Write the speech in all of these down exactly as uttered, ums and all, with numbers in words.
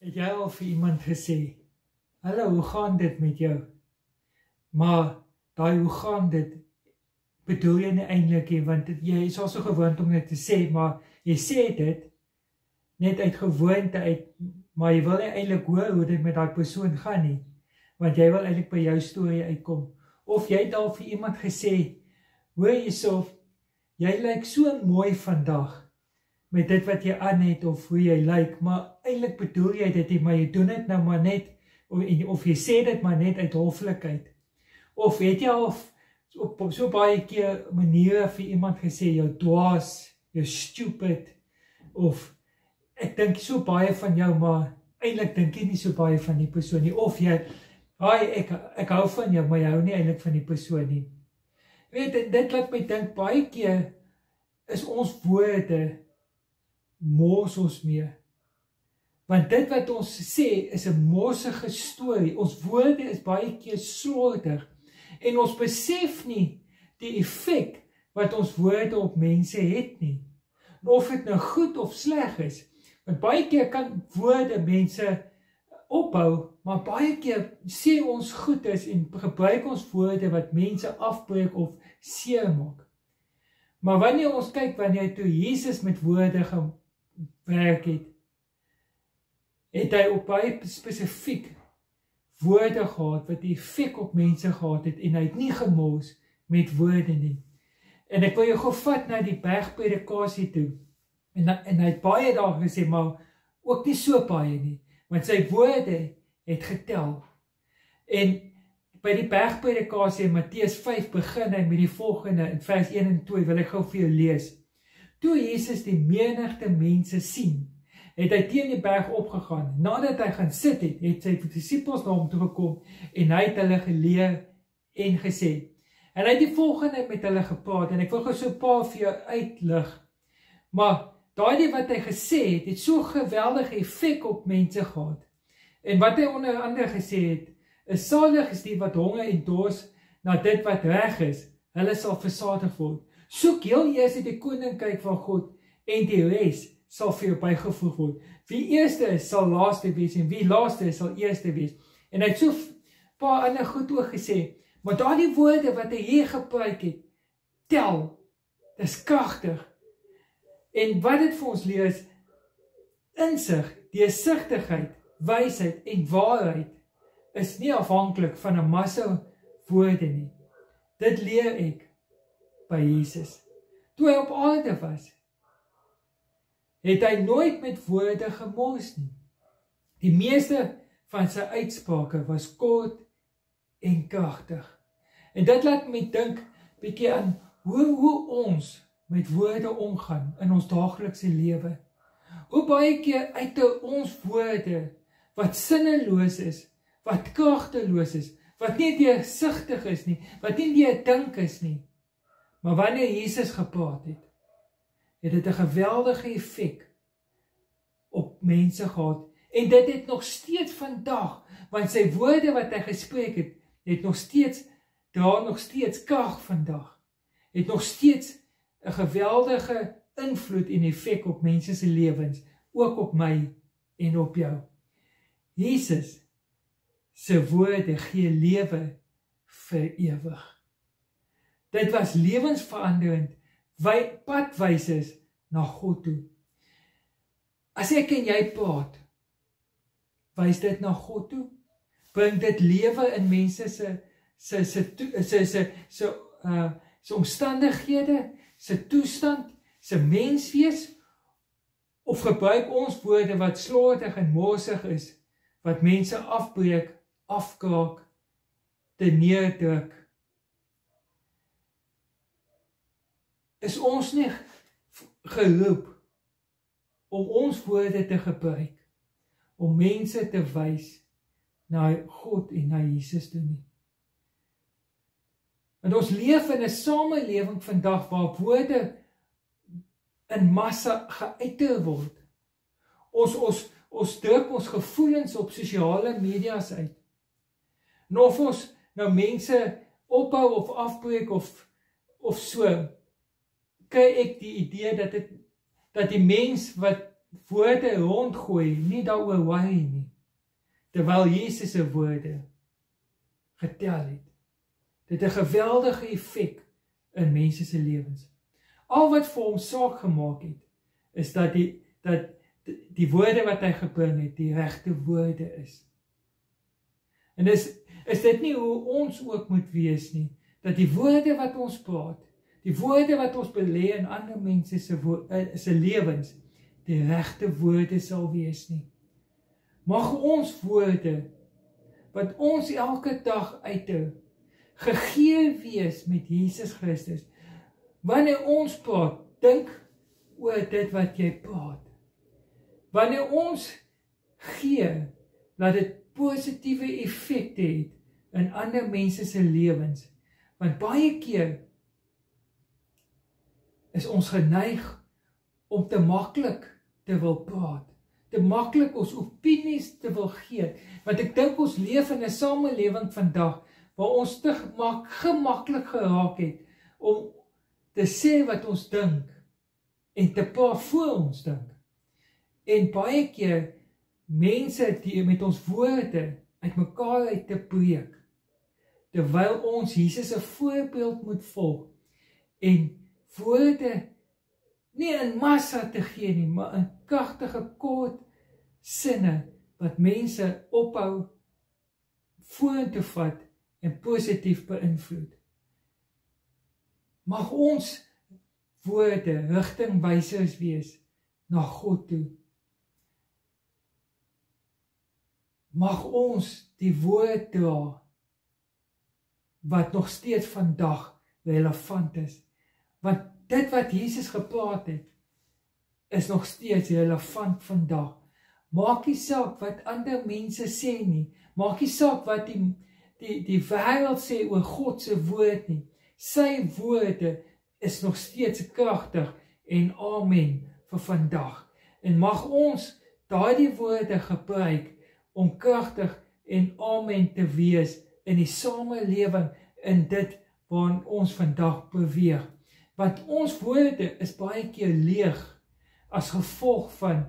Het jy al vir iemand gesê, hallo, hoe gaan dit met jou? Maar daai hoe gaan dit, bedoel jy nie eintlik nie, want jy is al so gewoond om dit te sê, maar jy sê dit, net uit gewoonte uit, maar jy wil nie eintlik hoor hoe dit met daai persoon gaan nie, want jy wil eintlik by jou storie uitkom. Of jy het al vir iemand gesê, hoor jyself, jy lyk so mooi vandag, met dit wat jy aan het, of hoe jy lyk, maar eintlik bedoel jy dit nie, maar jy doen dit nou maar net, of, of jy sê dit maar net uit hoflikheid. Of het jy al op, op so baie keer maniere vir iemand gesê, jou dwaas, jou stupid, of ek dink so baie van jou, maar eintlik dink jy nie so baie van die persoon nie, of jy, hi, ek, ek hou van jou, maar jy hou nie eintlik van die persoon nie. Weet, dit laat my dink, baie keer is ons woorde mors ons mee. Want dit wat ons sê is 'n morsige storie. Ons woorde is baie keer slordig en ons besef nie die effek wat ons woorde op mense het nie. En of dit nou goed of sleg is. Want baie keer kan woorde mense opbou, maar baie keer sê ons goed is en gebruik ons woorde wat mense afbreek of seermaak. Maar wanneer ons kyk, wanneer toe Jesus met woorde gewerk het, het hy op baie spesifiek woorde gehad, wat die effek op mense gehad het, en hy het nie gemors met woorde nie. En ek wil jou gou vat na die bergpredikasie toe, en, en hy het baie daar gesê, maar ook nie so baie nie, want sy woorde het getel. En by die bergpredikasie in Matteus vyf begin hy met die volgende, in vers een en twee, wil ek gou vir jou lees. Toe Jesus die menigte mense sien, het hy teen die berg opgegaan. Nadat hy gaan sit het, het sy disippels na hom toe gekom, en hy het hulle geleer en gesê. En hy het die volgende met hulle gepraat, en ek wil gou so 'n paar vir jou uitlig. Maar daardie wat hy gesê het, het so geweldige effek op mense gehad. En wat hy onder andere gesê het, is salig is die wat honger en dors na dit wat reg is, hulle sal versadig word. Soek heel eers die koninkryk van God, en die res sal vir jou bygevoeg word. Wie eerste is, sal laaste wees, en wie laaste is, sal eerste wees. En hy het so paar ander goed ook gesê, maar daardie woorde wat hy hier gebruik het, tel, dis kragtig. En wat dit vir ons leer is, insig, deursigtigheid, wysheid en waarheid, is nie afhanklik van 'n massa woorde nie. Dit leer ek by Jesus. Toe hy op aarde was, het hy nooit met woorde gemors nie. Die meeste van sy uitsprake was kort en kragtig. En dit laat my dink bietjie aan hoe, hoe ons met woorde omgaan in ons daaglikse lewe. Hoe baie keer uit ons woorde wat sinneloos is, wat kragteloos is, wat nie deursigtig is nie, wat nie deurdink is nie. Maar wanneer Jesus gepraat het, het dit 'n geweldige effek op mense gehad. En dit het nog steeds vandag, want sy woorde wat hy gespreek het, het nog steeds, dra nog steeds krag vandag. Het nog steeds 'n geweldige invloed en effek op mense se lewens, ook op my en op jou. Jesus se woorde gee lewe vir ewig. Dit was lewensveranderend, padwysers na God toe. As ek en jy praat, wys dit na God toe, bring dit lewe in mense se se se se se se uh se omstandighede, se toestand, se menswees, of gebruik ons woorde wat slordig en morsig is, wat mense afbreek, afkraak, te neerdruk. Is ons nie geroep om ons woorde te gebruik, om mense te wys na God en na Jesus toe nie. Want ons leef in 'n samelewing vandag waar woorde in massa geuiter word. Ons, ons, ons druk ons gevoelens op sosiale media's uit. En of ons nou mense opbou of afbreek of, of so, kry ek die idee dat, het, dat die mens wat woorde rondgooi, nie daaroor worry nie, terwyl Jesus se woorde getel het. Dit het 'n geweldige effek in mense se lewens. Al wat vir hom saak gemaak het, is dat die, dat die woorde wat hy gebring het, die regte woorde is. En is, is dit nie hoe ons ook moet wees nie, dat die woorde wat ons praat, die woorde wat ons belê in ander mense se, se lewens, die regte woorde sal wees nie. Mag ons woorde, wat ons elke dag uithou, gegee wees met Jesus Christus. Wanneer ons praat, dink oor dit wat jy praat. Wanneer ons gee, laat dit positiewe effekte het in ander mense se lewens. Want baie keer is ons geneig om te maklik te wil praat, te maklik ons opinies te wil gee. Want ek dink ons leef in 'n samelewing vandag waar ons te gemak, gemaklik geraak het om te sê wat ons dink en te praat voor ons dink. En baie keer mense die met ons woorde uit mekaar uit te breek, terwyl ons Jesus 'n voorbeeld moet volg en woorde nie in massa te gee nie, maar in kragtige kort sinne wat mense ophou vorentoe vat en positief beïnvloed. Mag ons woorde rigtingwysers wees na God toe. Mag ons die woord dra wat nog steeds vandag relevant is. Want dit wat Jesus gepraat het, is nog steeds relevant vandag. Maak nie saak wat ander mense sê nie. Maak nie saak wat die, die, die wêreld sê oor God se woord nie. Sy woorde is nog steeds kragtig en amen vir vandag. En mag ons daardie woorde gebruik om kragtig en amen te wees in die samelewing, in dit waarin ons vandag beweeg. Want ons woorde is baie keer leeg as gevolg van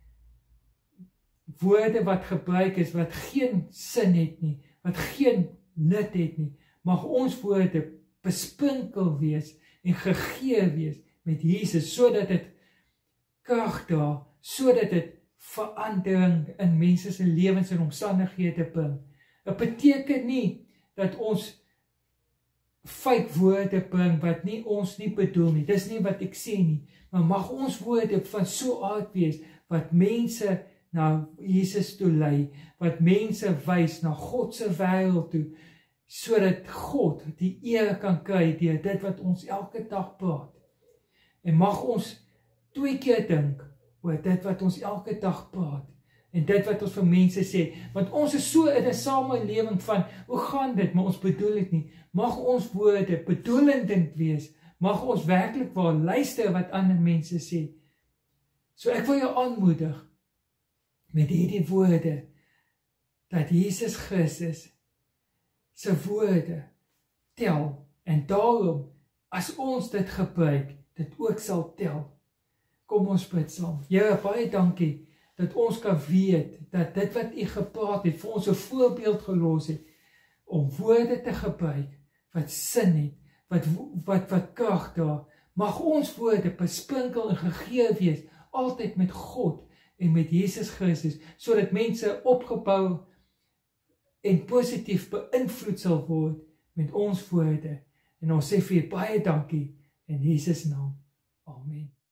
woorde wat gebruik is, wat geen sin het nie, wat geen nut het nie. Mag ons woorde besprinkel wees en gegee wees met Jesus, sodat dit krag dra, sodat dit verandering in mense se lewens en omstandighede bring. Dit beteken nie dat ons fake woorde bring wat nie ons nie bedoel nie. Dis nie wat ek sê nie, maar mag ons woorde van so aard wees wat mense na Jesus toe lei, wat mense wys na God se wêreld toe, sodat God die eer kan kry deur dit wat ons elke dag praat. En mag ons twee keer dink oor dit wat ons elke dag praat en dit wat ons vir mense sê, want ons is so in 'n samelewing van, hoe gaan dit, maar ons bedoel dit nie. Mag ons woorde bedoelend wees, mag ons werklik waar luister wat ander mense sê. So ek wil jou aanmoedig met hierdie woorde, dat Jesus Christus se woorde tel, en daarom, as ons dit gebruik, dit ook sal tel. Kom ons bid saam. Here, baie dankie, dat ons kan weet, dat dit wat U gepraat het, vir ons 'n voorbeeld gelos het, om woorde te gebruik, wat sin het, wat, wat, wat krag daar. Mag ons woorde besprinkel en gegee wees, altyd met God, en met Jesus Christus, sodat mense opgebou en positief beïnvloed sal word met ons woorde. En ons sê vir U baie dankie in Jesus naam. Amen.